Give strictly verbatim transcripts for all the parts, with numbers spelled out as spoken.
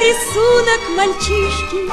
рисунок мальчишки.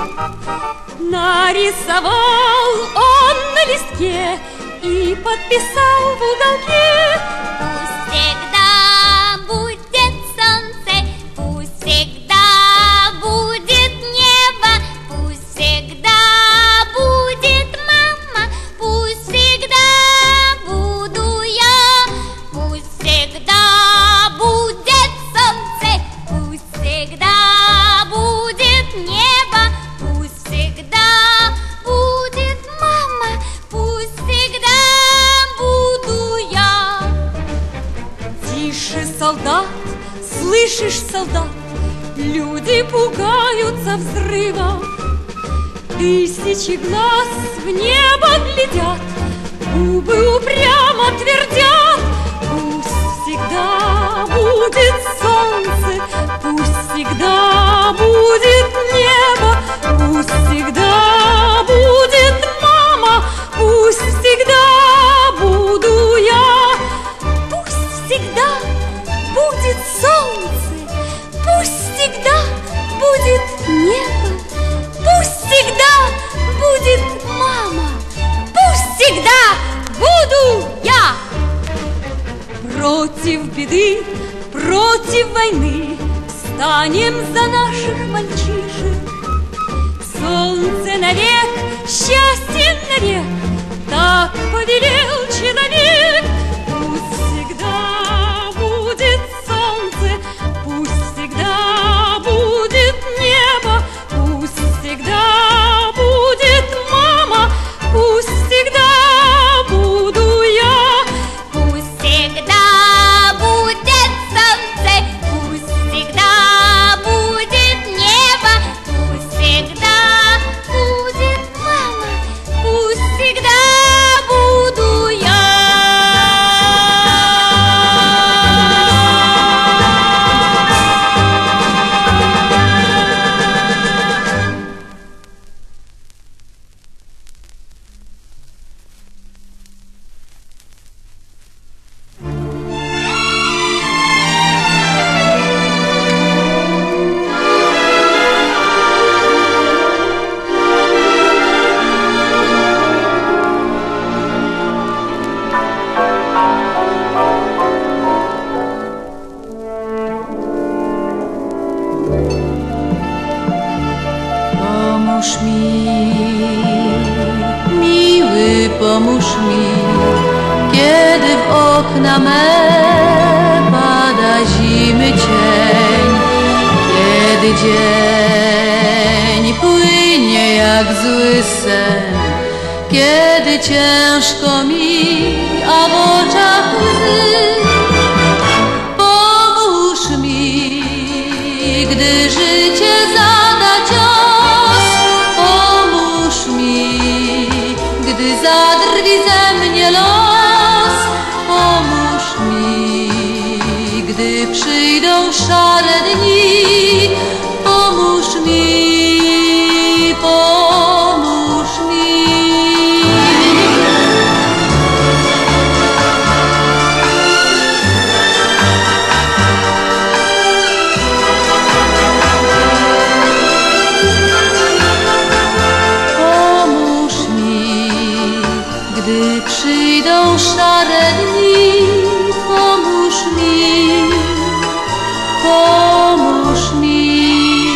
Нарисовал он на листке и подписал в уголке: пусть всегда будет солнце, пусть всегда будет небо, пусть всегда будет мама, пусть всегда буду я, пусть всегда будет солнце, пусть всегда будет небо, пусть всегда будет мама, пусть всегда буду я. Тише, солдат, слышишь, солдат, люди пугаются взрыва. Тысячи глаз в небо глядят, губы упрямо твердят: пусть всегда будет солнце, пусть всегда будет небо, пусть всегда будет мама, пусть всегда буду я. Пусть всегда будет солнце, пусть всегда будет небо, пусть всегда будет мама, пусть всегда буду я. Против беды, против войны встанем за наших мальчишек. Солнце навек, счастье навек, так повелел человек. Пусть всегда будет солнце, пусть всегда будет небо, пусть всегда будет мама, пусть всегда буду я. Пусть всегда будет солнце, пусть всегда будет небо, пусть всегда будет мама, пусть всегда буду я. Pomóż mi, miły, pomóż mi, kiedy w okna me pada zimy cień, kiedy dzień płynie jak zły sen, kiedy ciężko mi, a w oczach łzy. Pomóż mi, gdy życie zada cios, pomóż mi, gdy zadrwi ze mnie los, pomóż mi, gdy przyjdą szare dni, pomóż mi, pomóż mi. Pomóż mi, gdy przyjdą szare dni, pomóż mi, pomóż mi.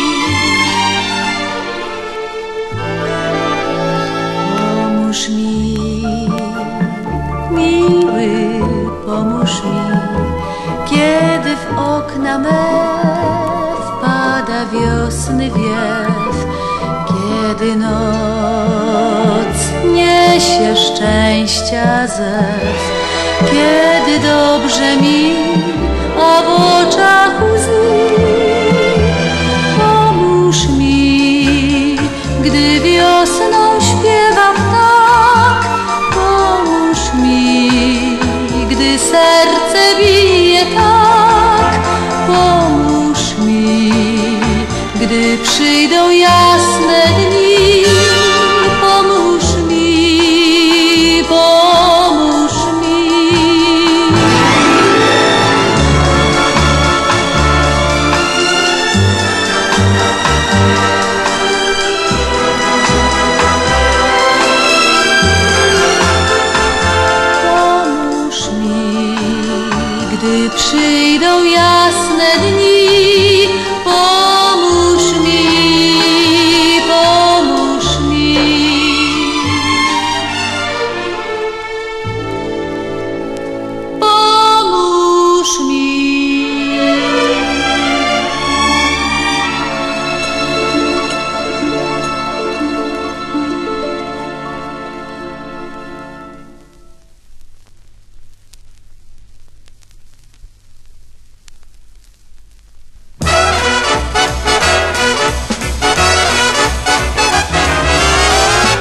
Pomóż mi, miły, pomóż mi, kiedy w okna me wpada wiosny wiew, kiedy noc niesie szczęścia zew, kiedy dobrze mi, a w oczach łzy. Pomóż mi, gdy wiosną śpiewa ptak, pomóż mi, gdy serce bije tak, pomóż mi, gdy przyjdą jasne dni, pomóż mi, pomóż mi.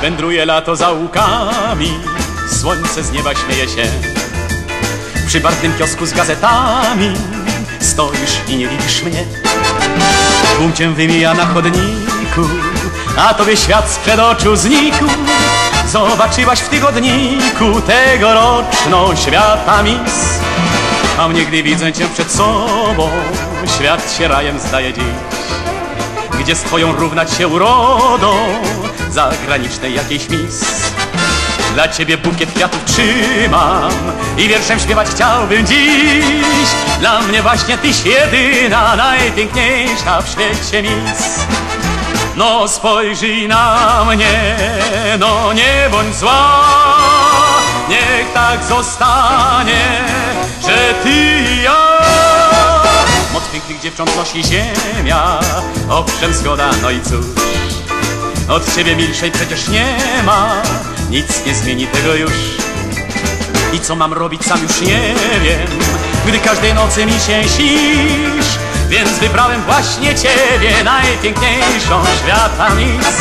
Wędruje lato zaułkami, słońce z nieba śmieje się. Przy barwnym kiosku z gazetami stoisz i nie widzisz mnie. Tłum cię wymija na chodniku, a tobie świat sprzed oczu znikł. Zobaczyłaś w tygodniku tegoroczną świata mis. A mnie, gdy widzę cię przed sobą, świat się rajem zdaje dziś. Gdzie z twoją równać się urodą zagranicznej jakiejś mis. Dla ciebie bukiet kwiatów trzymam i wierszem śpiewać chciałbym dziś. Dla mnie właśnie tyś jedyna, najpiękniejsza w świecie mis. No spojrzyj na mnie, no nie bądź zła. Niech tak zostanie, że ty i ja. Moc pięknych dziewcząt nosi ziemia, owszem zgoda, no i cóż. Od ciebie milszej przecież nie ma, nic nie zmieni tego już. I co mam robić, sam już nie wiem, gdy każdej nocy mi się śnisz. Więc wybrałem właśnie ciebie, najpiękniejszą świata mis.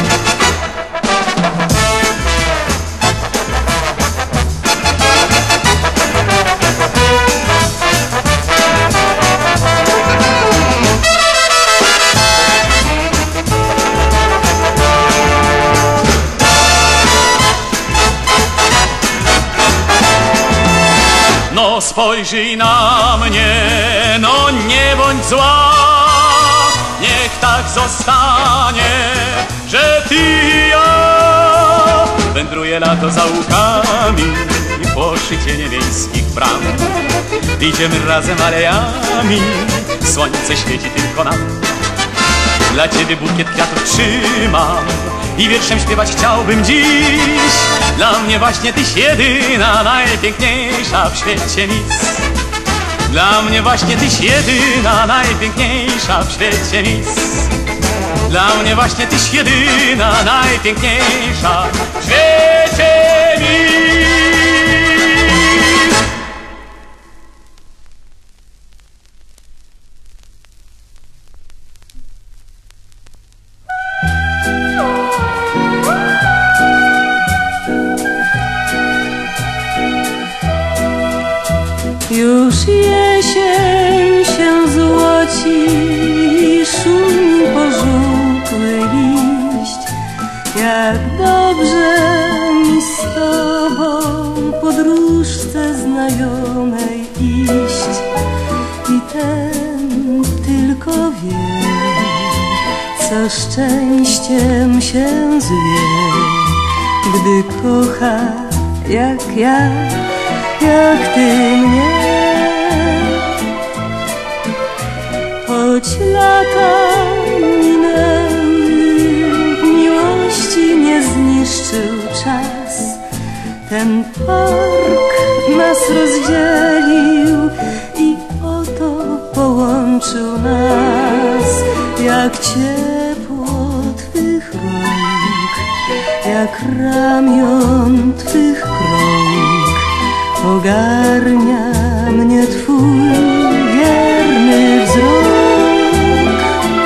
No spojrzyj na mnie, no nie bądź zła. Niech tak zostanie, że ty i ja. Wędruje lato zaułkami po szycienie miejskich bram. Idziemy razem alejami, słońce świeci tylko nam. Dla ciebie bukiet kwiatów trzymam i wierszem śpiewać chciałbym dziś. Dla mnie właśnie tyś jedyna, najpiękniejsza w świecie mis. Dla mnie właśnie tyś jedyna, najpiękniejsza w świecie mis. Dla mnie właśnie tyś jedyna, najpiękniejsza w świecie mis. Już jesień się złoci i szumi pożółkły liść. Jak dobrze mi z tobą podróżce znajomej iść. I ten tylko wie, co szczęściem się zwie, gdy kocha jak ja, jak ty mnie. Choć lata minęły, miłości nie zniszczył czas. Ten park nas rozdzielił i oto połączył nas. Jak ciepło twych rąk, jak ramion twych krąg, ogarnia mnie twój wierny wzrok.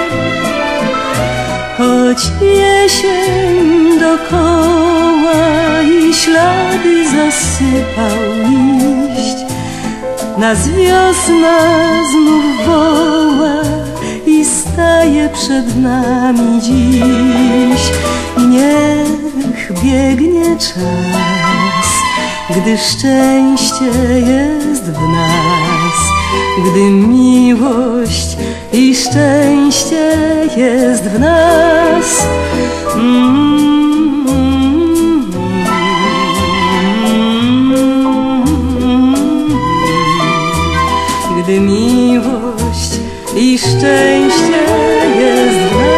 Choć jesień dokoła i ślady zasypał liść, nas wiosna znów woła i staje przed nami dziś. I niech biegnie czas, gdy szczęście jest w nas, gdy miłość i szczęście jest w nas. Mm. Gdy miłość i szczęście jest w nas.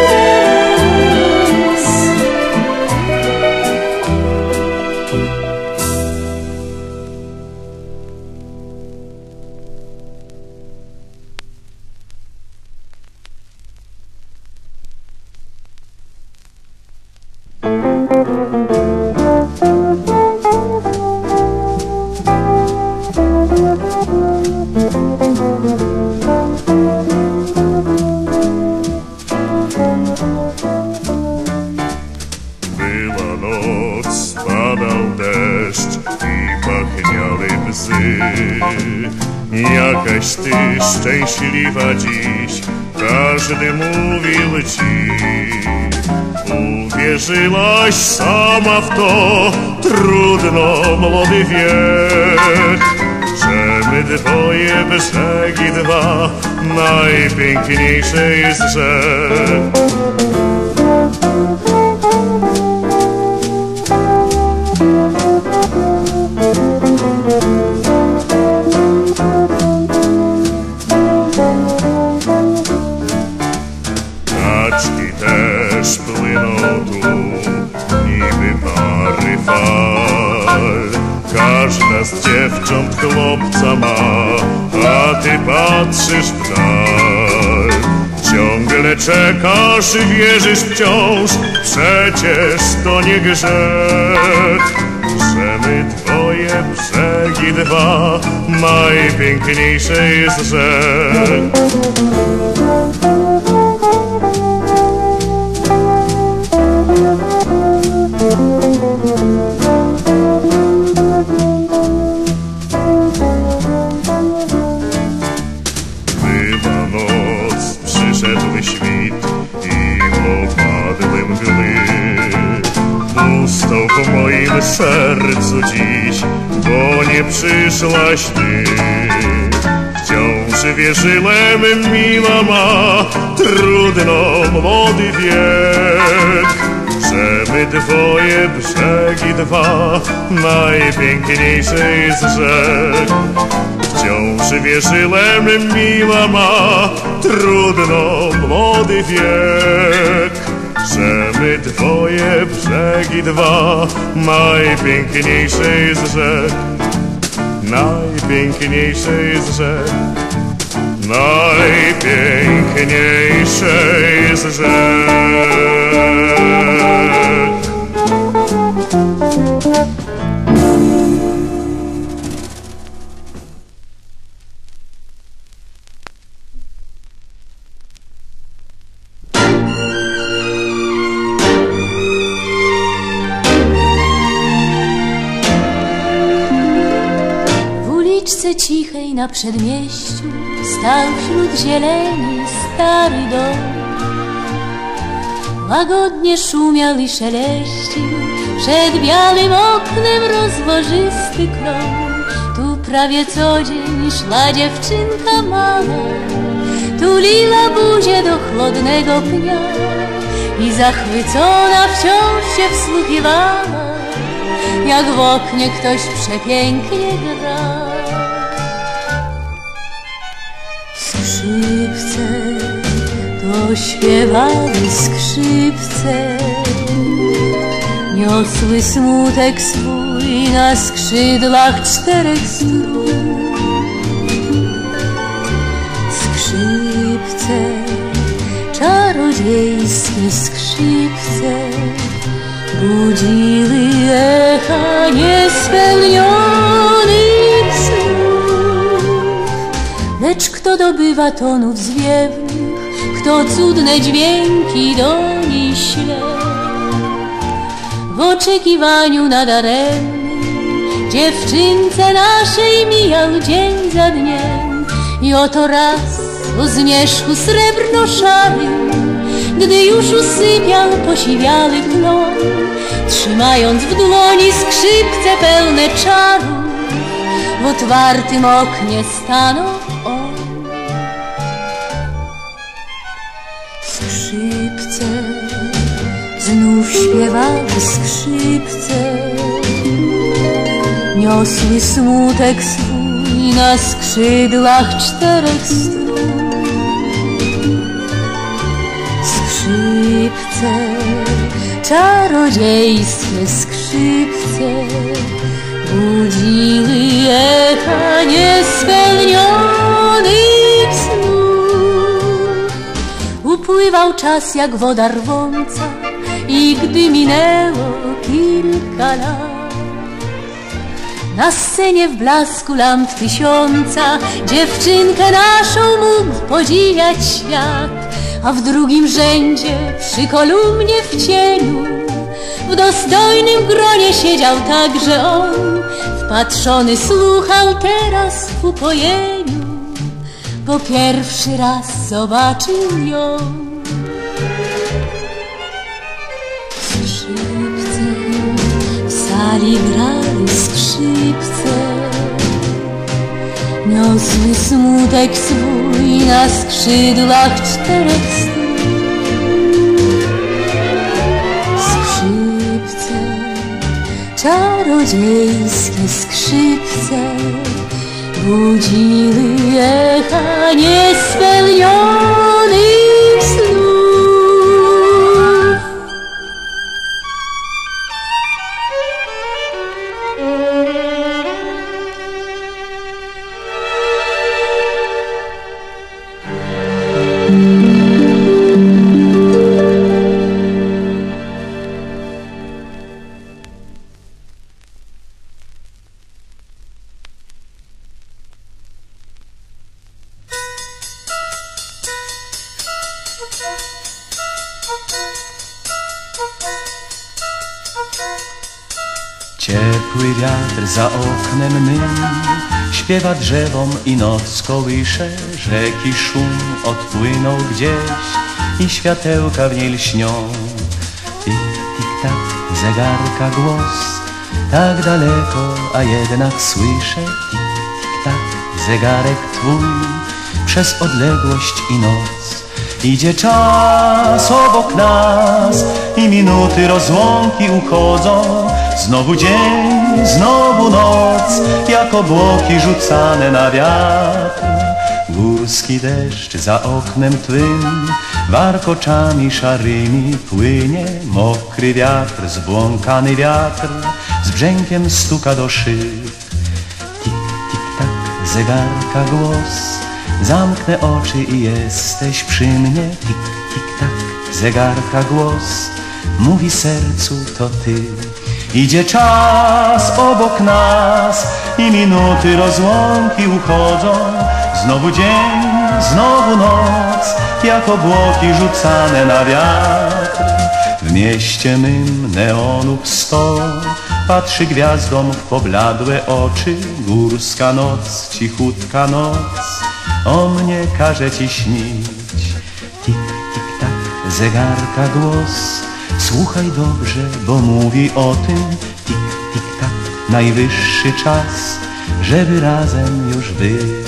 noc, padał deszcz i pachniały bzy. Jakaś ty szczęśliwa dziś, każdy mówił ci. Uwierzyłaś sama w to, trudno młody wiek, że my dwoje brzegi dwa, najpiękniejsze jest rzek. Kaczki też płyną tu, niby pary fal. Każda z dziewcząt chłopca ma, a ty patrzysz w dal. Ciągle czekasz, wierzysz wciąż, przecież to nie grzech, że my dwoje brzegi dwa, najpiękniejsze jest rzek. Była noc, przyszedł świt i opadły mgły. Pusto w moim sercu dziś, bo nie przyszłaś ty. Wciąż wierzyłem, miła ma, trudno młody wiek, że my dwoje brzegi dwa, najpiękniejsze jest rzek. Wciąż wierzyłem, miła ma, trudno młody wiek, że my dwoje brzegi dwa, najpiękniejsze jest rzek. Najpiękniejsze jest rzek, najpiękniejsze jest rzek. Cichej na przedmieściu stał wśród zieleni stary dom. Łagodnie szumiał i szeleścił przed białym oknem rozłożysty klon. Tu prawie co dzień szła dziewczynka mała, tuliła buzię do chłodnego pnia i zachwycona wciąż się wsłuchiwała, jak w oknie ktoś przepięknie gra. Skrzypce to śpiewały skrzypce, niosły smutek swój na skrzydłach czterech strun. Skrzypce, czarodziejskie skrzypce, budziły echa niespełnionych snów. Lecz kto dobywa tonów zwiewnych, kto cudne dźwięki do niej śle, w oczekiwaniu nadaremnym dziewczynce naszej mijał dzień za dniem. I oto raz o zmierzchu srebrno-szarym, gdy już usypiał posiwiały klon, trzymając w dłoni skrzypce pełne czaru, w otwartym oknie stanął on. Skrzypce, znów śpiewały skrzypce, niosły smutek swój na skrzydłach czterech strun. Skrzypce, czarodziejskie skrzypce, budziły echa niespełnionych snów. Upływał czas jak woda rwąca i gdy minęło kilka lat, na scenie w blasku lamp tysiąca dziewczynkę naszą mógł podziwiać świat, a w drugim rzędzie przy kolumnie w cieniu W dostojnym gronie siedział także on, wpatrzony słuchał teraz w upojeniu, bo pierwszy raz zobaczył ją. Skrzypce, w sali grały skrzypce, niosły smutek swój na skrzydłach czterech stóp. Skrzypce, czarodziejskie skrzypce, budziły echa niespełnionych snów. Ciepły wiatr za oknem mym śpiewa drzewom i noc kołysze. Rzeki szum odpłynął gdzieś i światełka w niej lśnią. Tik, tik, tak, zegarka głos, tak daleko, a jednak słyszę. Tik, tik, tak, zegarek twój przez odległość i noc. Idzie czas obok nas i minuty rozłąki uchodzą. Znowu dzień, znowu noc, jak obłoki rzucane na wiatr. Górski deszcz za oknem twym warkoczami szarymi płynie. Mokry wiatr, zbłąkany wiatr z brzękiem stuka do szyb. Tik, tik, tak, zegarka głos, zamknę oczy i jesteś przy mnie. Tik, tik, tak, zegarka głos mówi sercu, to ty. Idzie czas obok nas i minuty rozłąki uchodzą. Znowu dzień, znowu noc, jak obłoki rzucane na wiatr. W mieście mym neonów sto patrzy gwiazdom w pobladłe oczy. Górska noc, cichutka noc, o mnie każe ci śnić. Tik, tik, tak, zegarka głos, słuchaj dobrze, bo mówi o tym. Tik, tik, tak, najwyższy czas, żeby razem już być.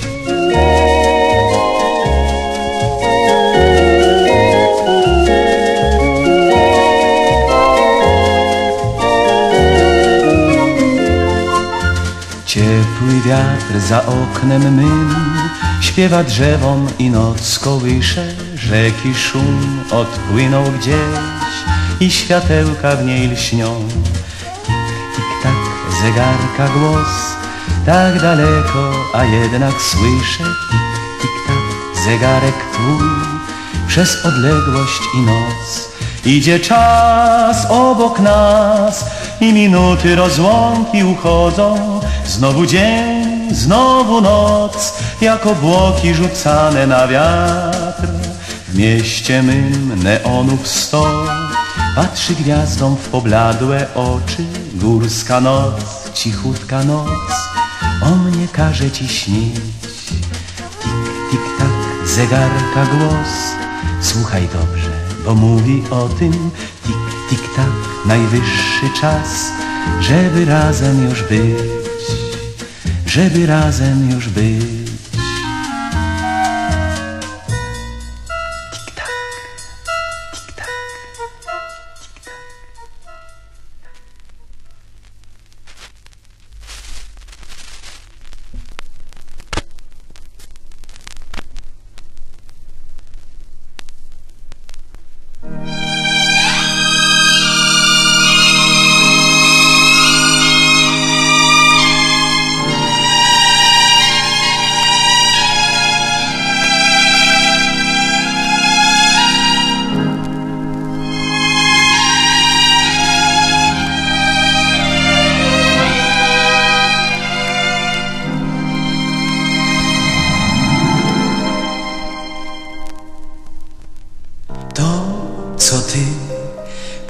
Ciepły wiatr za oknem mym śpiewa drzewom i noc kołysze. Rzeki szum odpłynął gdzieś i światełka w niej lśnią. Tik, tik, tak, zegarka głos, tak daleko, a jednak słyszę. Tik, tik, tak, zegarek twój przez odległość i noc. Idzie czas obok nas i minuty rozłąki uchodzą. Znowu dzień, znowu noc, jak obłoki rzucane na wiatr. W mieście mym neonów sto patrzy gwiazdom w pobladłe oczy. Górska noc, cichutka noc, o mnie każe ci śnić. Tik, tik, tak, zegarka głos, słuchaj dobrze, bo mówi o tym. Tik, tik, tak, najwyższy czas, żeby razem już być, żeby razem już być.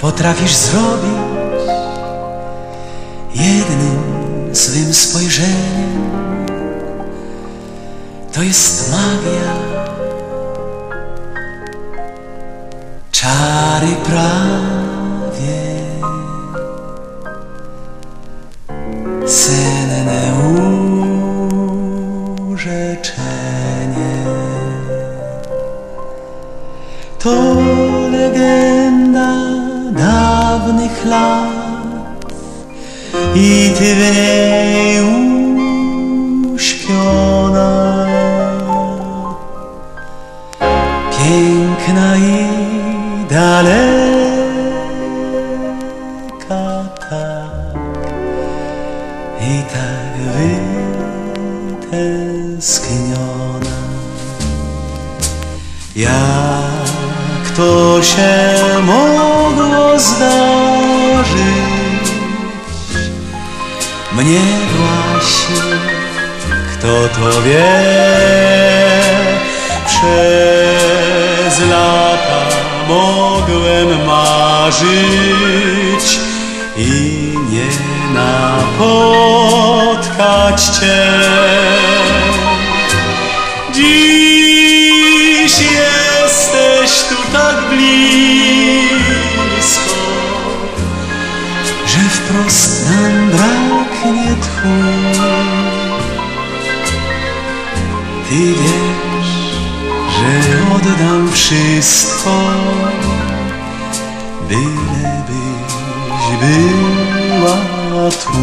potrafisz zrobić jednym swym spojrzeniem. To jest magia, czary prawie senne urzeczenie. To legenda dawnych lat i ty w niej uśpiona, piękna i daleka tak, i tak wytęskniona. Jak to się mogło zdarzyć mnie właśnie, kto to wie? Przez lata mogłem marzyć i nie napotkać cię. Dziś jesteś tu tak blisko, że wprost nam braknie tchu. Ty wiesz, że oddam wszystko, bylebyś była tu.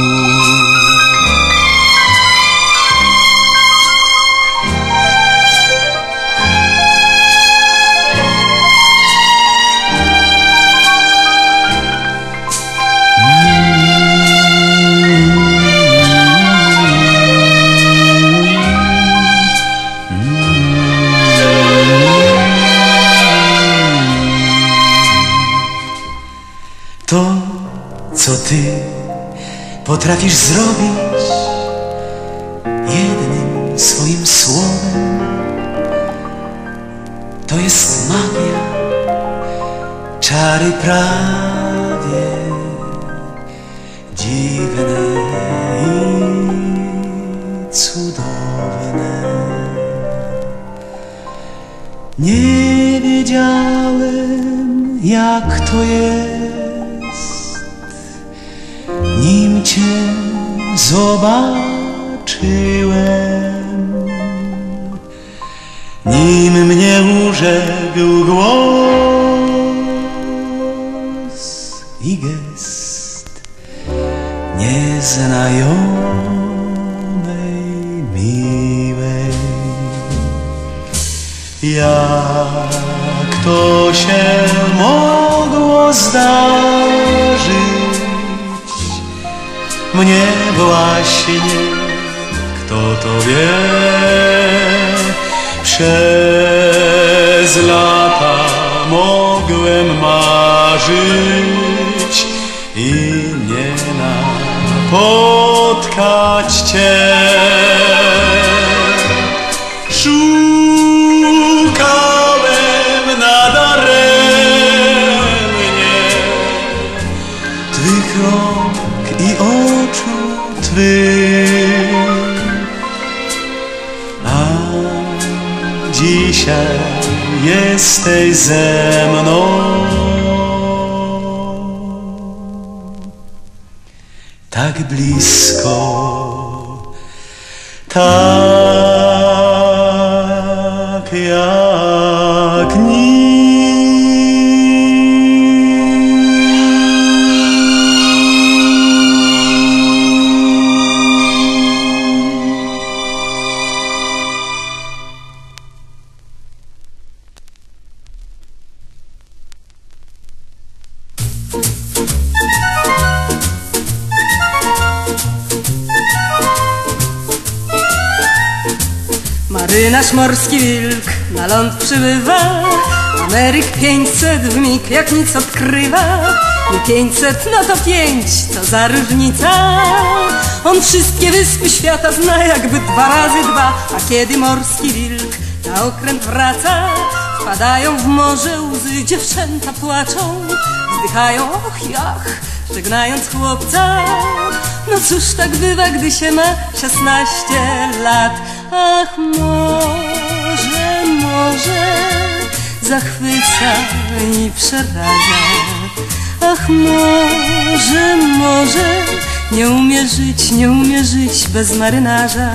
To, co ty potrafisz zrobić jednym swoim słowem, to jest magia, czary prawie dziwne i cudowne. Nie wiedziałem, jak to jest, nim cię zobaczyłem, nim mnie urzekł głos i gest nieznajomej miłej. Jak to się mogło zdarzyć mnie właśnie, kto to wie? Przez lata mogłem marzyć i nie napotkać cię. Szukałem nadaremnie twych rąk i oczu twych, a dzisiaj jesteś ze mną. Tak blisko, tak jak nic. Marynarz morski wilk na ląd przybywa, Ameryk pięćset w mig jak nic odkrywa. Nie pięćset, no to pięć, co za różnica. On wszystkie wyspy świata zna jakby dwa razy dwa. A kiedy morski wilk na okręt wraca, wpadają w morze łzy, dziewczęta płaczą. W wzdychają och i ach, żegnając chłopca. No cóż tak bywa, gdy się ma szesnaście lat. Ach, może, może zachwyca i przeraża. Ach, może, może nie umie żyć, nie umie żyć bez marynarza.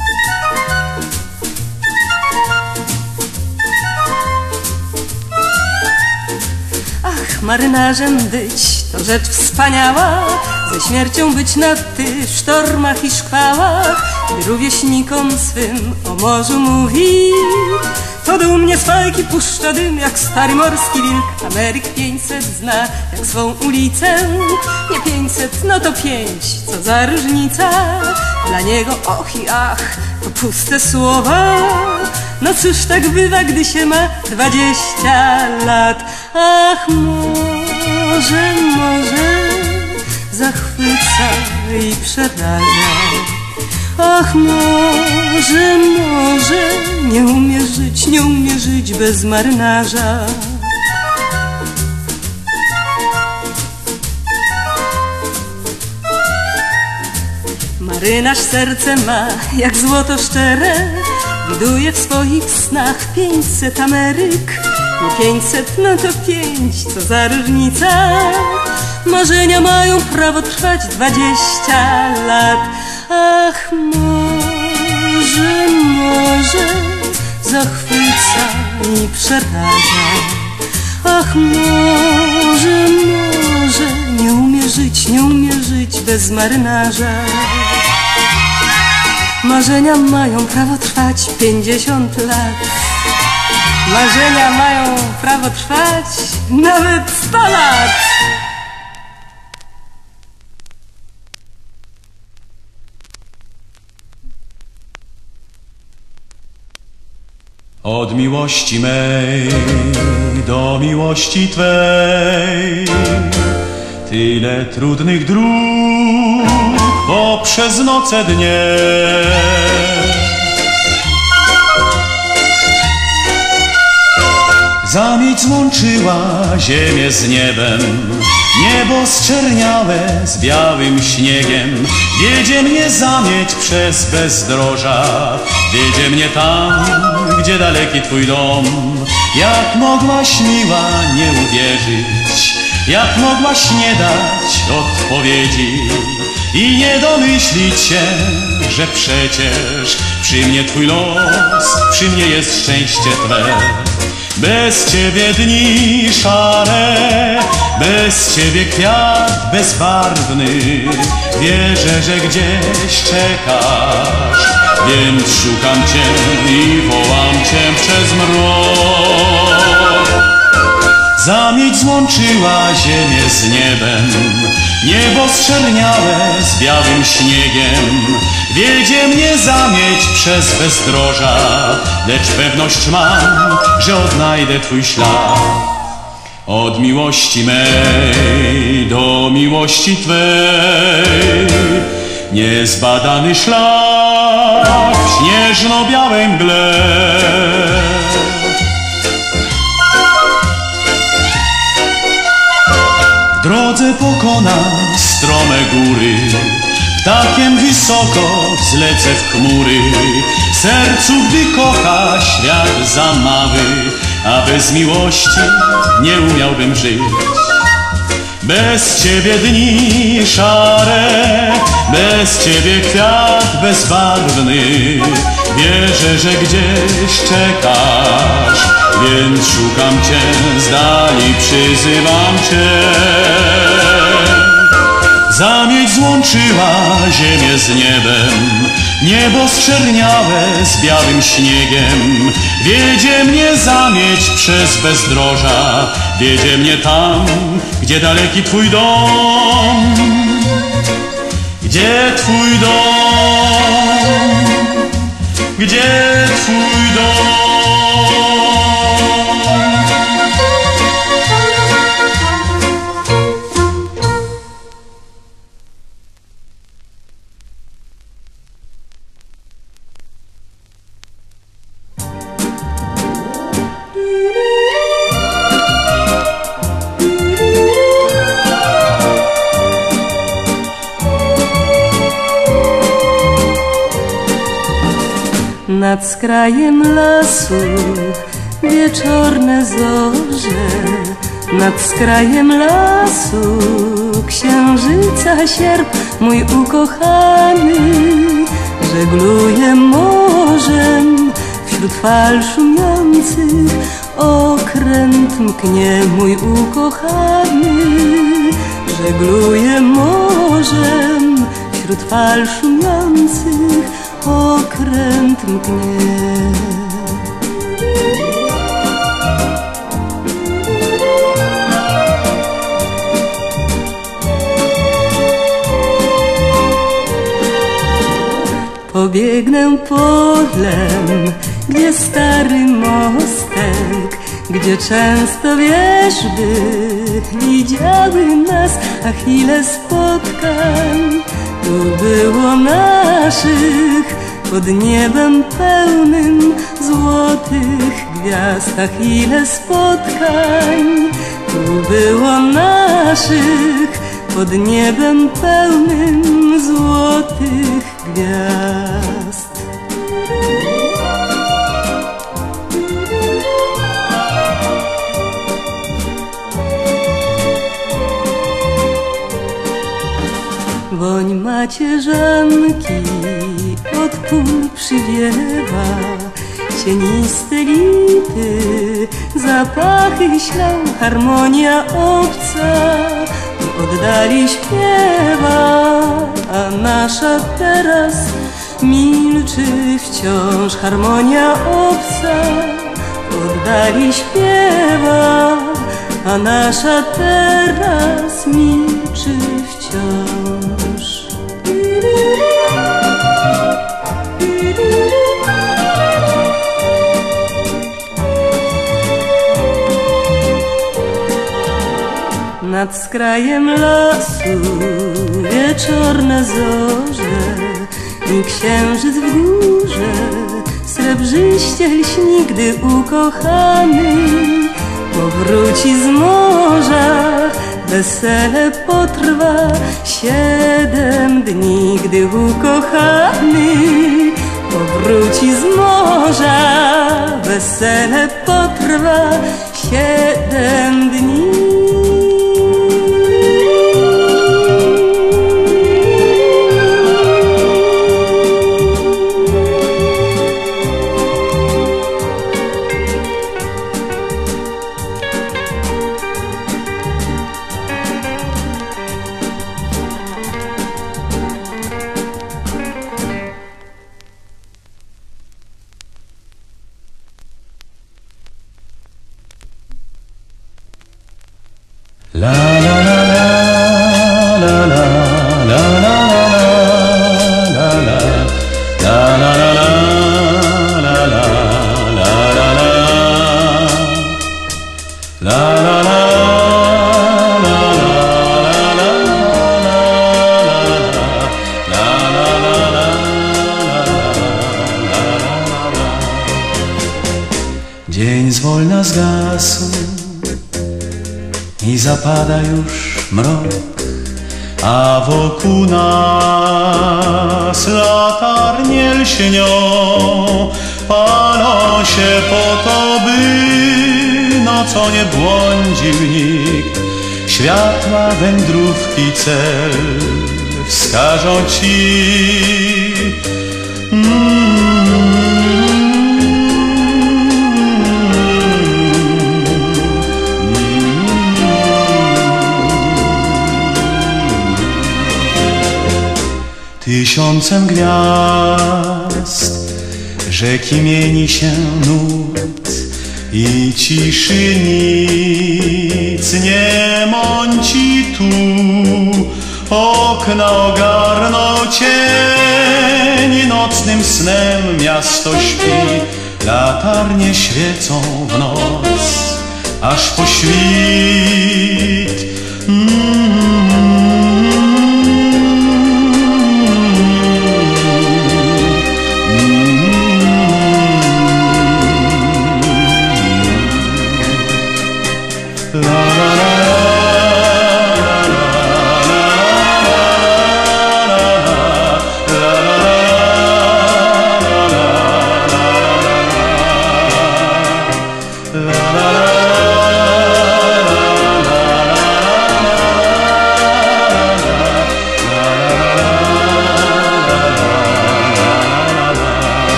Ach, marynarzem być to rzecz wspaniała, ze śmiercią być na tych sztormach i szkwałach. Gdy rówieśnikom swym o morzu mówi, to dumnie z fajki puszcza dym jak stary morski wilk. Ameryk pięćset zna jak swą ulicę, nie pięćset, no to pięć, co za różnica. Dla niego och i ach, to puste słowa. No cóż tak bywa, gdy się ma dwadzieścia lat. Ach, może, może zachwyca i przeraża. Ach, może, może nie umie żyć, nie umie żyć bez marynarza. Marynarz serce ma jak złoto szczere, widuje w swoich snach pięćset Ameryk. Nie pięćset, no to pięć, co za różnica. Marzenia mają prawo trwać dwadzieścia lat. Ach, może, może zachwyca i przeraża. Ach, może, może nie umie żyć, nie umie żyć bez marynarza. Marzenia mają prawo trwać pięćdziesiąt lat. Marzenia mają prawo trwać nawet sto lat. Od miłości mej do miłości Twej tyle trudnych dróg poprzez noce dnie. Zamieć złączyła ziemię z niebem, niebo zczerniałe z białym śniegiem. Wiedzie mnie zamieć przez bezdroża, wiedzie mnie tam, gdzie daleki Twój dom. Jak mogłaś, miła, nie uwierzyć, jak mogłaś nie dać odpowiedzi i nie domyślić się, że przecież przy mnie Twój los, przy mnie jest szczęście Twe. Bez Ciebie dni szare, bez Ciebie kwiat bezbarwny. Wierzę, że gdzieś czekasz, więc szukam Cię i wołam Cię przez mrok. Zamieć złączyła ziemię z niebem, niebo zczerniałe z białym śniegiem. Wiedzie mnie zamieć przez bezdroża, lecz pewność mam, że odnajdę Twój ślad. Od miłości mej do miłości Twej niezbadany szlak w śnieżno-białej mgle. W drodze pokonam strome góry, ptakiem wysoko wzlecę w chmury. Sercu, gdy kocha świat za mały, a bez miłości nie umiałbym żyć. Bez Ciebie dni szare, bez Ciebie kwiat bezbarwny. Wierzę, że gdzieś czekasz, więc szukam Cię z dali, przyzywam Cię. Zamieć złączyła ziemię z niebem, niebo zczerniałe z białym śniegiem. Wiedzie mnie zamieć przez bezdroża, wiedzie mnie tam, gdzie daleki Twój dom. Gdzie Twój dom? Gdzie Twój dom? Nad skrajem lasu wieczorne zorze, nad skrajem lasu księżyca sierp, mój ukochany żegluje morzem wśród fal szumiących, okręt mknie, mój ukochany żegluje morzem wśród fal szumiących, okręt mknie. Pobiegnę polem, gdzie stary mostek, gdzie często wierzby widziały nas, a chwilę spotkań tu było naszych, pod niebem pełnym złotych gwiazd, a chwilę spotkań tu było naszych, pod niebem pełnym złotych gwiazd. Woń macierzanki od pól przywiewa, cieniste lipy, zapachy ślą, harmonia obca w oddali śpiewa, a nasza teraz milczy wciąż. Harmonia obca w oddali śpiewa, a nasza teraz milczy wciąż. Nad skrajem lasu wieczorne zorze i księżyc w górze srebrzyście lśni, gdy ukochany powróci z morza. Wesele potrwa siedem dni, gdy ukochany powróci z morza. Wesele potrwa siedem dni. La la la la la la la la la la la la la la la Dzień zwolna zgasł i zapada już mrok, a wokół nas latarnie lśnią, palą się po to, by nocą nie błądził nikt. Światła wędrówki cel wskażą ci. Mm. Tysiącem gwiazd rzeki mieni się nut i ciszy nic nie mąci tu. Okna ogarną cień, nocnym snem miasto śpi. Latarnie świecą w noc, aż po świt. Mm.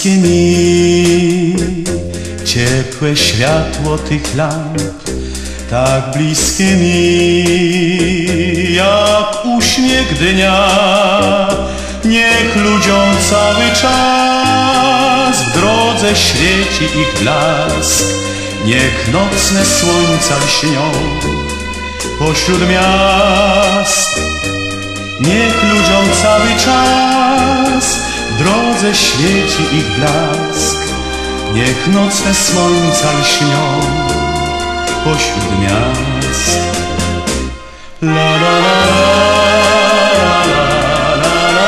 bliskie mi, ciepłe światło tych lamp, tak bliskie mi, jak uśmiech dnia. Niech ludziom cały czas w drodze świeci ich blask, niech nocne słońca lśnią pośród miast. Niech ludziom cały czas w drodze świeci ich blask, niech nocne słońca lśnią pośród miast. La la la la la la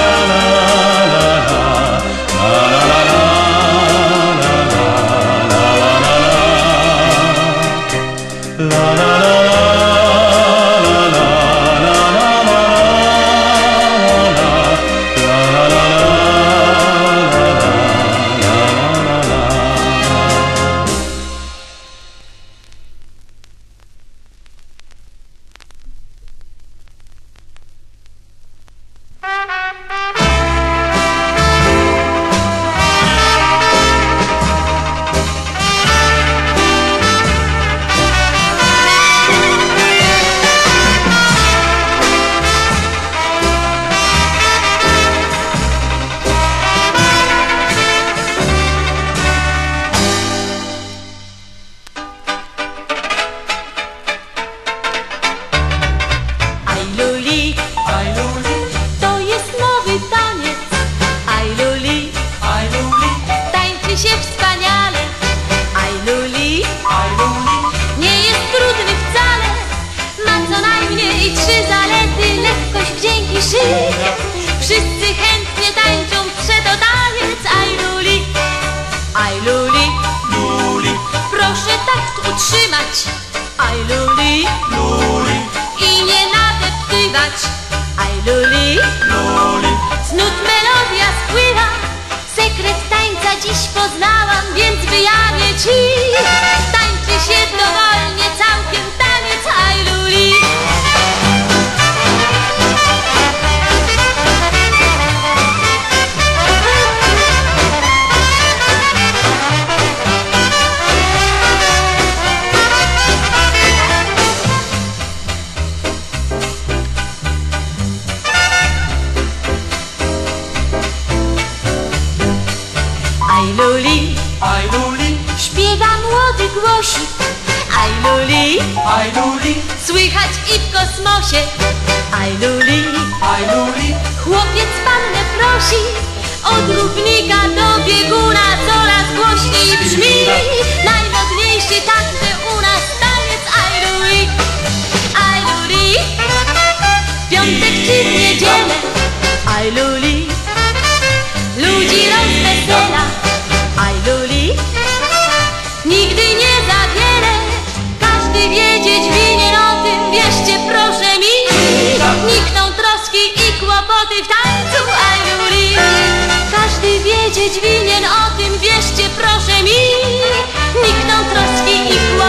Wszyscy chętnie tańczą prze to taniec. Aj luli, aj luli, luli. Proszę takt utrzymać. Aj luli, luli. I nie nadeptywać. Aj luli, luli. Z nut melodia spływa. Sekret tańca dziś poznałam, więc wyjawię ci. Tańczy się dowolnie całkiem taniec. Aj luli. Aj luli, aj luli, śpiewa młody głosik. Aj luli, aj luli, słychać i w kosmosie. Aj luli, aj luli, chłopiec pannę prosi. Od równika do bieguna coraz głośniej brzmi. Najmodniejszy także u nas taniec. Aj luli, aj luli, piątek czy w niedzielę. Aj luli, ludzi rozwesela. Aj luli, nigdy nie za wiele. Każdy wiedzieć winien o tym, wierzcie proszę mi. Nikną troski i kłopoty w tańcu. Aj luli, każdy wiedzieć winien o tym, wierzcie proszę mi. Nikną troski i kłopoty.